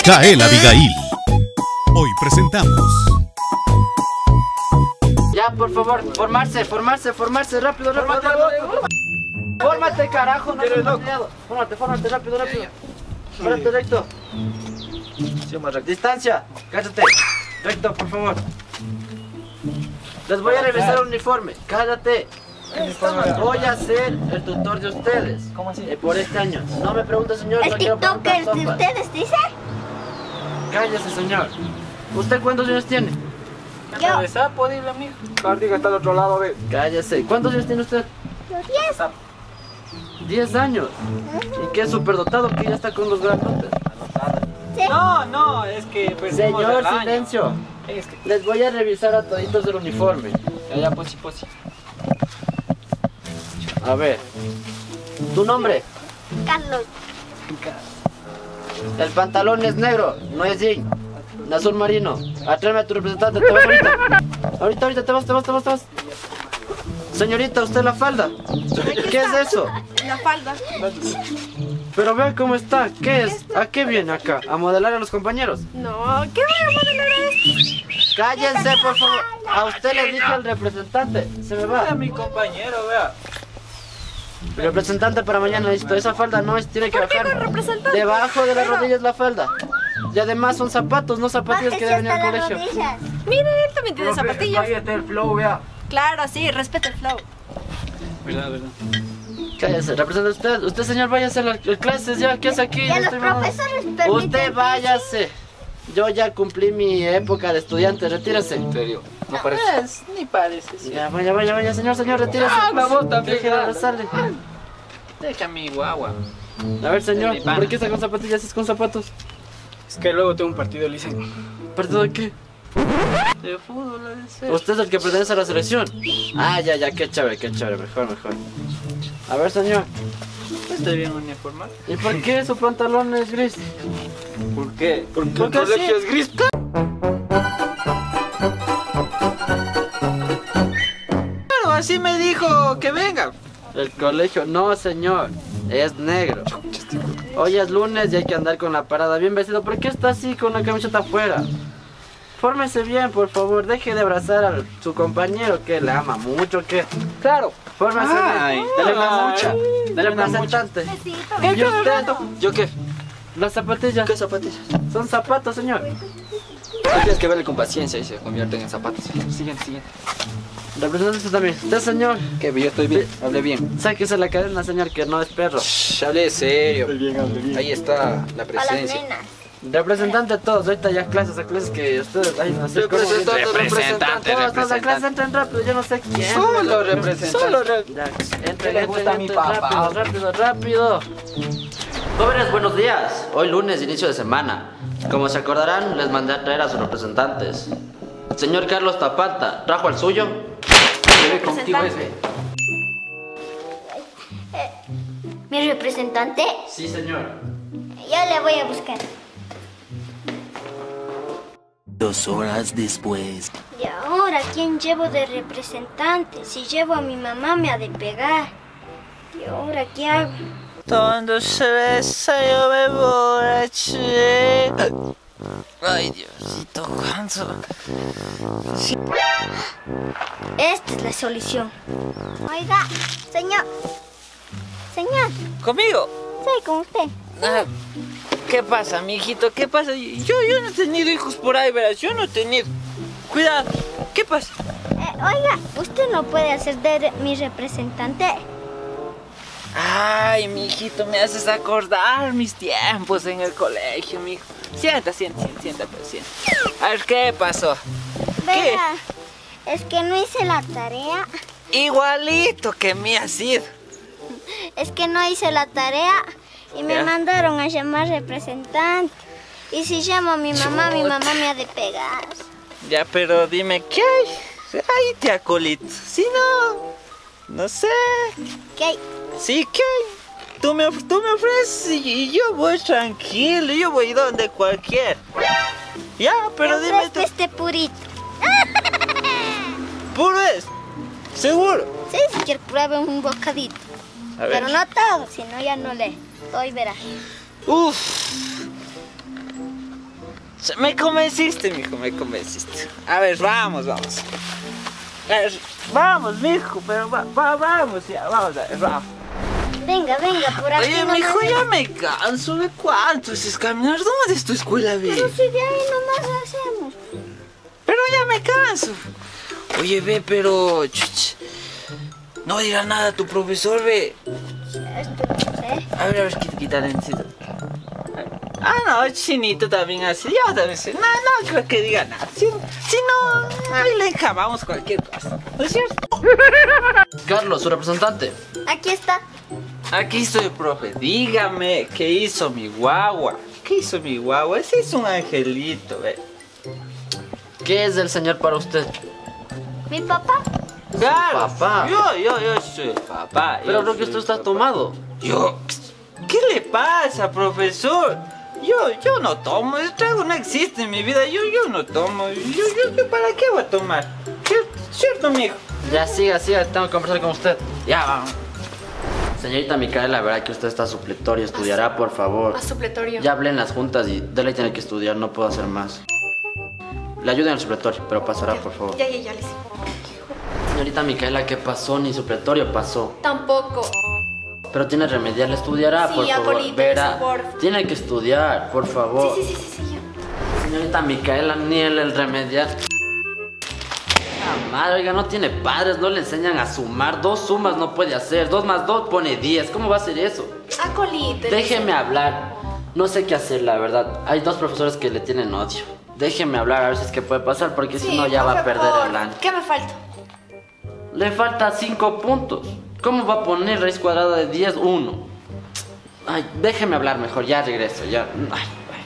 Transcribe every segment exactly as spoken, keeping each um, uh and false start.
Micaela Abigail. Hoy presentamos. Ya, por favor, formarse, formarse, formarse, rápido, rápido, rápido. Fórmate, carajo, no seas malcriado. Fórmate, fórmate, rápido, rápido. Fórmate recto. Distancia, cállate. Recto, por favor. Les voy a revisar el uniforme, cállate. Voy a ser el tutor de ustedes. ¿Cómo así? Eh, por este año. No me pregunte, señor. ¿El no quiero TikToker preguntar de sopas. ustedes dice? Cállese, señor. ¿Usted cuántos años tiene? Yo. De sapo, dile, amigo. Cardiga está al otro lado, ve. Cállese. ¿Cuántos años tiene usted? Diez. Diez años. ¿Y qué superdotado que ya está con los grandotes? Sí. No, no, es que perdimos Señor, el año. silencio. Es que... Les voy a revisar a toditos el uniforme. Ya, ya, pues sí, pues sí. A ver. ¿Tu nombre? Carlos. El pantalón es negro, no es jean. Azul marino. Atréveme a tu representante, te vas ahorita. Ahorita, ahorita, te vas, te vas, te vas, te vas. Señorita, ¿usted la falda? ¿Qué es eso? La falda. Pero vea cómo está. ¿Qué es? ¿A qué viene acá? ¿A modelar a los compañeros? No, ¿qué voy a modelar esto? Cállense, por favor. A usted le dije al representante. Se me Vea, va. mi compañero, vea. Representante para mañana, listo. Esa falda no es, tiene que ¿Por qué bajar. con representante? Debajo de las rodillas la falda. Y además son zapatos, no zapatillas que deben ir al Bájese hasta colegio. las rodillas. Miren, él también tiene zapatillas. Cállate el flow, vea. Claro, sí, respeta el flow. Verdad, verdad. Cállese, representante usted. Usted, señor, váyase a las clases ya. ¿Qué hace aquí? Y a No los estoy mamando. profesores permiten. Usted váyase. Yo ya cumplí mi época de estudiante, retírese. En serio, no parece. Es, ni parece, sí. Ya, vaya, vaya, vaya, señor, señor, retírese. Ah, la voz también, Deje de ya. abrazarle. Deja mi guagua. A ver, señor, Mi pana. ¿por qué está con zapatillas y es con zapatos? Es que luego tengo un partido, le dicen. ¿Partido de qué? De fútbol, lo de ser. Usted es el que pertenece a la selección. Ah, ya, ya, qué chévere, qué chévere, mejor, mejor. A ver, señor, Estoy bien uniformado. ¿y por qué su pantalón es gris? ¿Por qué? Porque ¿Por el qué colegio sí? es gris. Claro, así me dijo que venga. El colegio, no, señor, es negro. Hoy es lunes y hay que andar con la parada bien vestido. ¿Por qué está así con la camiseta afuera? Fórmese bien, por favor, deje de abrazar a su compañero que le ama mucho, que... Claro. Fórmese Ay, bien. dale una Ay, mucha. Dale una mucha. representante. Besito. ¿Y usted? ¿Yo qué? Las zapatillas. ¿Qué zapatillas? Son zapatos, señor. Tú tienes que verle con paciencia y se convierten en zapatos. Siguiente, siguiente. Representante usted también. Usted, señor, Que yo estoy bien, hablé bien. sáquese la cadena, señor, que no es perro. Shh, hablé serio. bien, hable bien. Ahí está la Para las presencia. nenas. Representante todos, ahorita ya clases, a clases que ustedes... Ay, no sé cómo... Representante, Todos, representante, todos, todos, a clases representante. entren rápido, yo no sé quién. Solo representante. Solo re- Ya, ¿Qué entren, le entren, gusta a mi entren, papá? rápido, rápido, rápido. Jóvenes, buenos días. Hoy lunes, inicio de semana. Como se acordarán, les mandé a traer a sus representantes. Señor Carlos Tapalta, ¿trajo al suyo? Lleve contigo ese. Mi representante, Sí, señor. ya le voy a buscar. Dos horas después. Y ahora, ¿quién llevo de representante? Si llevo a mi mamá me ha de pegar. ¿Y ahora qué hago? Cuando se besa yo me borraché. Ay, Diosito, cuánto. Esta es la solución. Oiga, señor. Señor, ¿Conmigo? soy con usted. Ah, ¿qué pasa, mijito? ¿Qué pasa? Yo, yo no he tenido hijos por ahí, verás. Yo no he tenido. Cuidado. ¿Qué pasa? Eh, oiga, ¿usted no puede hacer de mi representante? Ay, mijito, me haces acordar mis tiempos en el colegio, mijo. Sienta, sienta, sienta, sienta, pues, sienta. A ver, ¿qué pasó? Vea, es que no hice la tarea. Igualito que me has sido. Es que no hice la tarea y me Ya. mandaron a llamar representante. Y si llamo a mi mamá, mi Chuta. mamá me ha de pegar. Ya, pero dime, ¿qué hay? Ahí te acolito. Si no, no sé. ¿Qué hay? Sí, ¿qué hay? Tú me, of- tú me ofreces y, y yo voy tranquilo. Yo voy donde cualquier. Ya, pero Me dime ofrezco tú. este purito. ¿Puro es? ¿Seguro? Sí, si quiere pruebe un bocadito. A ver. Pero no todo, si no ya no le doy, verá. Uf. Me convenciste, mijo, me convenciste. A ver, vamos, vamos. A ver, vamos, mijo, pero va, va, vamos ya, vamos a ver, vamos. Venga, venga, por aquí. Oye, nomás. mijo, ya me canso. ¿De cuánto es caminar? ¿Dónde es tu escuela, ve? Pero si de ahí nomás lo hacemos. Pero ya me canso. Oye, ve, pero... chuch, no diga nada a tu profesor, ve. Esto no sé. A ver, a ver, quita, quita lentito. Ah, no, chinito también así. Yo también sé. No, no creo que diga nada. Si, si no, ahí le encajamos cualquier cosa. ¿No es cierto? Carlos, su representante. Aquí está. Aquí estoy, profe. Dígame, ¿qué hizo mi guagua? ¿Qué hizo mi guagua? Ese es un angelito, ve. ¿Qué es el señor para usted? Mi papá. Claro. Papá. Yo, yo, yo soy el papá. Pero yo creo que soy tú el estás papá. tomado. Yo, ¿qué le pasa, profesor? Yo, yo no tomo, el trago no existe en mi vida, yo, yo no tomo, yo, yo, yo, ¿para qué voy a tomar? ¿Cierto, cierto mijo? Ya siga, siga, tengo que conversar con usted. Ya, vamos. Señorita Micaela, verá que usted está supletorio, estudiará, por favor. A supletorio. Ya hablé en las juntas y de ley tiene que estudiar, no puedo hacer más. Le ayudo en el supletorio, pero pasará, por favor. Ya, ya, ya, les. Señorita Micaela, ¿qué pasó? Ni supletorio pasó. Tampoco. Pero tiene remedial, estudiará, Sí, por favor. Apolito, Verá, eso, por- tiene que estudiar, por favor. Sí, sí, sí, sí, sí, ya. Señorita Micaela, ni el, el remedial. Ah, madre, oiga, no tiene padres, no le enseñan a sumar. Dos sumas no puede hacer, dos más dos pone diez. ¿Cómo va a hacer eso? Acolito. Déjeme hablar. No sé qué hacer, la verdad. Hay dos profesores que le tienen odio. Déjeme hablar a ver si es que puede pasar, porque si no ya va a perder el año. ¿Qué me falta? Le falta cinco puntos. ¿Cómo va a poner raíz cuadrada de diez? uno. Ay, déjeme hablar mejor, ya regreso, ya. Ay, ay,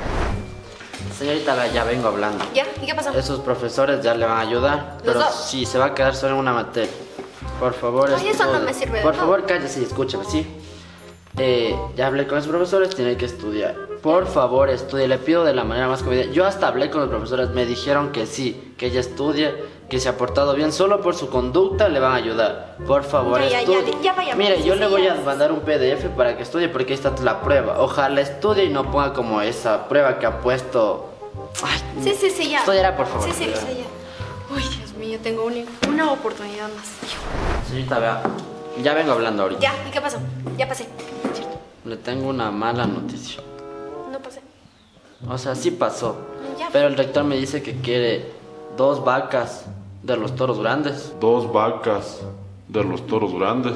Dios. Señorita, vea, ya vengo hablando. ¿Ya? ¿Y qué pasó? Esos profesores ya le van a ayudar, pero dos? sí, se va a quedar solo en una materia. Por favor, Ay, eso no estudie. me sirve de Por nada. favor, cállese y escúchame, ¿sí? Eh, ya hablé con esos profesores, tiene que estudiar. Por favor, estudie, le pido de la manera más conveniente. Yo hasta hablé con los profesores, me dijeron que sí, que ella estudie, que se ha portado bien. Solo por su conducta le van a ayudar. Por favor, Ya, ya, estudie. ya, ya vaya, Mire, sí, yo sí, le voy ya. a mandar un P D F para que estudie, porque ahí está la prueba. Ojalá estudie y no ponga como esa prueba que ha puesto. Ay, Sí, sí, sí, ya. Estudiará, por favor. Sí, sí, sí, ya. Uy, Dios mío, tengo una, una oportunidad más. Señorita, vea, ya vengo hablando ahorita. Ya, ¿y qué pasó? Ya pasé. Le tengo una mala noticia. No pasé. O sea, sí pasó. Ya. Pero el rector me dice que quiere dos vacas de los toros grandes. Dos vacas de los toros grandes.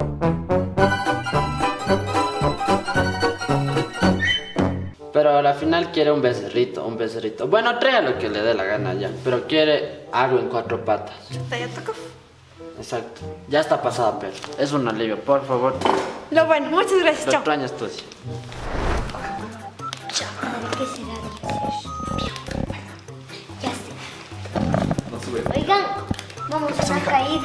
Pero a la final quiere un becerrito, un becerrito. Bueno, trae lo que le dé la gana ya. Pero quiere algo en cuatro patas. Chuta, ya tocó. Exacto. Ya está pasada, pero es un alivio, por favor. Lo bueno, muchas gracias, Lo chao. extrañas tú, sí. ¿Qué será de hacer? Ya sé. Oigan, vamos a una caída.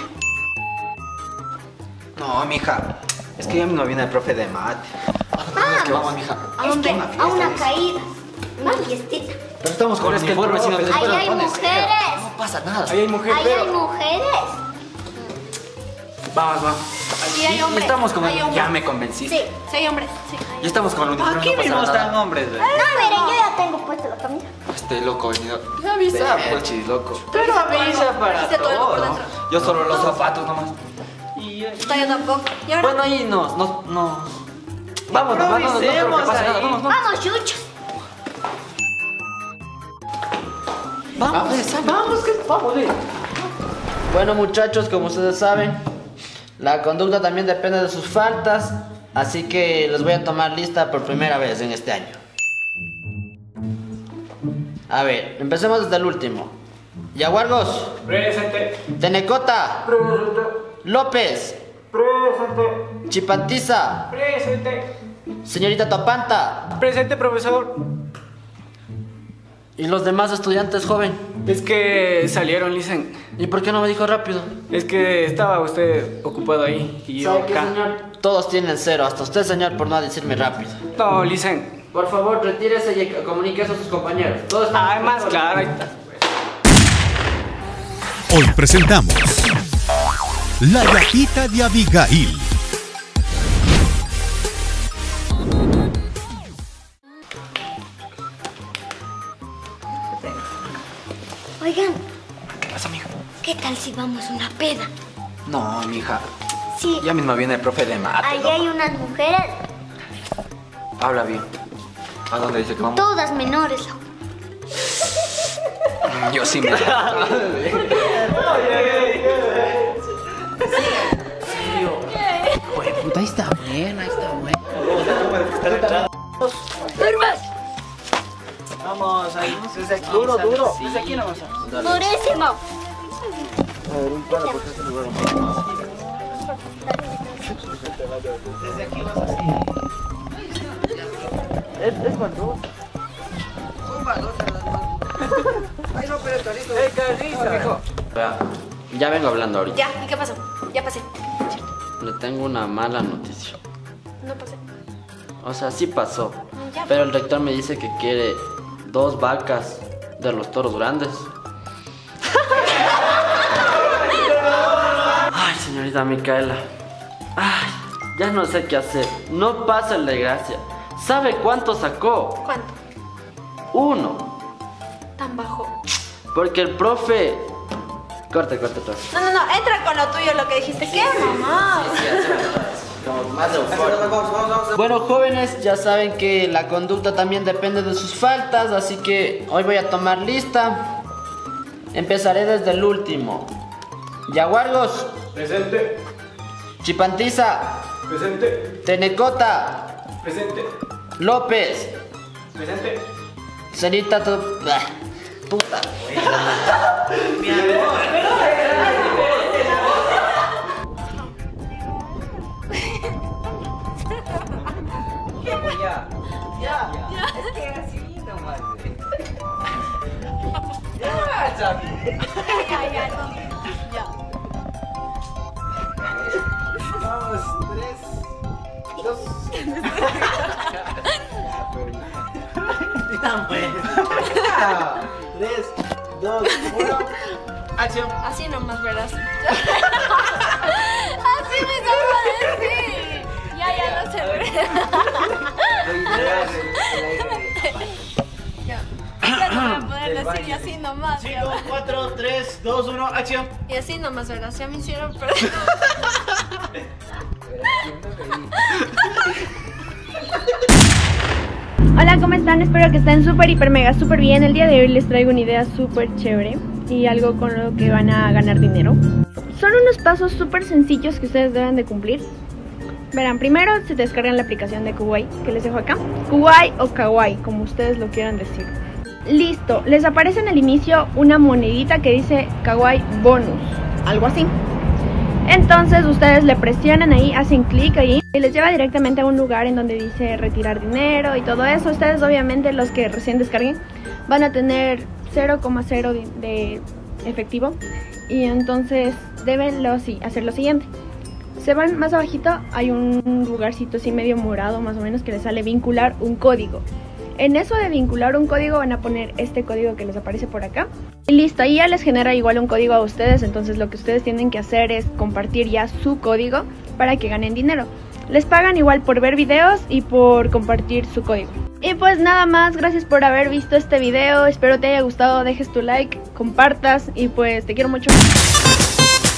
No, mija. Es que ya no viene el profe de mate. Es que vamos, mija. ¿A dónde? A una caída. Una fiestita. Pero estamos con Pero es que el uniforme, profe- si no- Ahí hay ¿dónde mujeres. No pasa nada. Ahí hay mujer, Ahí pero... hay mujeres. Vamos, vamos. Sí, hay hombres. Estamos con hay el... hombres. Ya me convenciste. Sí. Sí, hay hombres. Sí. Ya estamos con el uniforme. Aquí no pasa mismo nada. están hombres, ve. No, miren, yo ya tengo puesta la camisa. Este loco venido. Ya avisa. Belchi, loco. Pero avisa para Avisa todo por todo. dentro. Yo solo los zapatos nomás. Chuta, yo tampoco. Y ahora. Bueno, ahí no, no, no. Vamos, vamos, no, no creo que Improvisemos pase nada. ahí. Vamos, vamos. Vamos, chuchos. Vamos, vamos, que vamos, eh. Bueno, muchachos, como ustedes saben, la conducta también depende de sus faltas, así que les voy a tomar lista por primera vez en este año. A ver, empecemos desde el último. Yaguargos. Presente. Tenecota. Presente. López. Presente. Chipantiza. Presente. Señorita Topanta. Presente, profesor. ¿Y los demás estudiantes, joven? Es que salieron, Lisen. ¿Y por qué no me dijo rápido? Es que estaba usted ocupado ahí y yo ¿Sabe qué, acá. señor? Todos tienen cero, hasta usted, señor, por no decirme rápido. No, Lisen. Por favor, retírese y comunique eso a sus compañeros. Todos están- Ah, más claro, ahí está. Hoy presentamos La Gatita de Abigail. Oigan, ¿Qué pasa, mija? ¿qué tal si vamos a una peda? No, mija. Sí. Ya mismo viene el profe de mate. Ahí loco. hay unas mujeres, Habla bien. ¿A dónde dice que vamos? todas menores. loco. Yo sí me... Joder, puta, ahí está buena, ahí está buena. ¡Turbas! Vamos, ahí. Desde aquí. Duro, duro. Desde aquí nomás. ¡Durísimo! Desde aquí vas así. Es, es cuando. Ay, no, pero Carito. ¡Ey, Carito! Ya vengo hablando ahorita. Ya, ¿y qué pasó? Ya pasé. Le tengo una mala noticia. No pasé. O sea, sí pasó. Ya. Pero el rector me dice que quiere dos vacas de los toros grandes. Ay, señorita Micaela. Ay, ya no sé qué hacer. No pasa el de gracia. ¿Sabe cuánto sacó? ¿Cuánto? Uno. Tan bajo. Porque el profe... Corte, corte, corte. No, no, no, entra con lo tuyo, lo que dijiste. ¿Qué, mamá? Como más eufórico. Bueno, jóvenes, ya saben que la conducta también depende de sus faltas, así que hoy voy a tomar lista. Empezaré desde el último. Yaguargos. Presente. Chipantiza. Presente. Tenecota. Presente. López. Presente. Cerita, tu... Ah, puta. Mi amor. Ya, ya, ya. Es que así nomás. Ya, ya. Ya, ya, no. Ya. Vamos, tres, dos. Tan bueno. Tres, dos, uno. Acción. Así nomás, verás. Así me acabo de decir. Ya, ya, no se ve. Ya. Ya no voy a poder decir y así nomás. ya. cinco, cuatro, tres, dos, uno, acción. Y así nomás, verás. Ya me hicieron, pero... Hola, ¿cómo están? Espero que estén súper, hiper, mega, súper bien. El día de hoy les traigo una idea súper chévere y algo con lo que van a ganar dinero. Son unos pasos súper sencillos que ustedes deben de cumplir. Verán, primero se descargan la aplicación de Kuwai, que les dejo acá. Kuwai o Kawaii, como ustedes lo quieran decir. Listo, les aparece en el inicio una monedita que dice Kawaii Bonus, algo así. Entonces ustedes le presionan ahí, hacen clic ahí y les lleva directamente a un lugar en donde dice retirar dinero y todo eso. Ustedes obviamente, los que recién descarguen, van a tener cero coma cero de, de efectivo. Y entonces deben lo, sí, hacer lo siguiente. Se van más abajito, hay un lugarcito así medio morado más o menos que les sale vincular un código. En eso de vincular un código van a poner este código que les aparece por acá. Y listo, ahí ya les genera igual un código a ustedes. Entonces lo que ustedes tienen que hacer es compartir ya su código para que ganen dinero. Les pagan igual por ver videos y por compartir su código. Y pues nada más, gracias por haber visto este video. Espero te haya gustado, dejes tu like, compartas y pues te quiero mucho.